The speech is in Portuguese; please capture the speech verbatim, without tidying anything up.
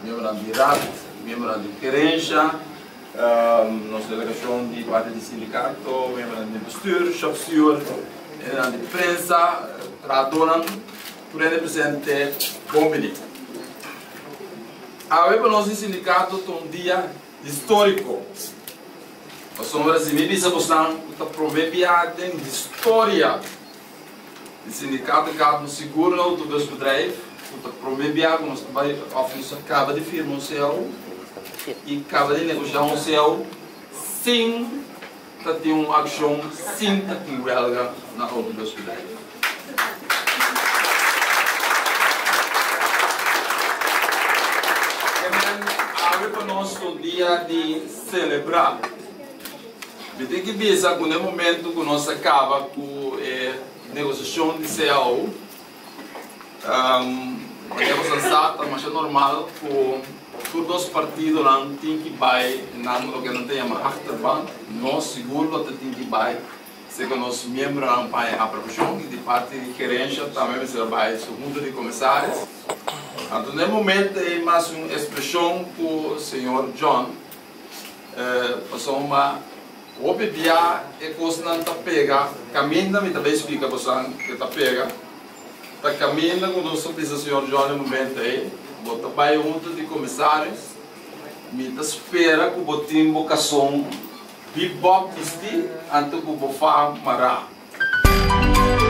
membro da I R A T, membro da querência, um, nossa delegação de parte do sindicato, membro do bestuur, chefseur, da imprensa, tradonan, por ele presente, bom dia. A web nosso sindicato tem um dia histórico. Nós somos brasileiros e gostamos de promover a história. O sindicato acaba de segurar o nosso bedrijf, de promover a nós acaba de firmar um céu e acaba de negociar um céu sem ter uma ação, sem ter uma huelga na outra nosso bedrijf. Para nós um dia de celebrar. A gente tem que pensar que no momento que nós acaba com a negociação de C A O, podemos pensar, mas é normal que todos os partidos não têm que vai no que não tem uma achterban, nós seguro que tem que vai, se que nós membros não vai a aprovação e de parte de gerência também vai a junta de comissários. Então, no momento, é mais uma expressão que o senhor John eh, passou uma obediência e coisa não está pega, caminha, me também explica para você que está pega, está caminhando com o senhor John no momento aí, bota para a junta de comissários, me espera que o botim vocação bibop isti, antes que o bofá mará.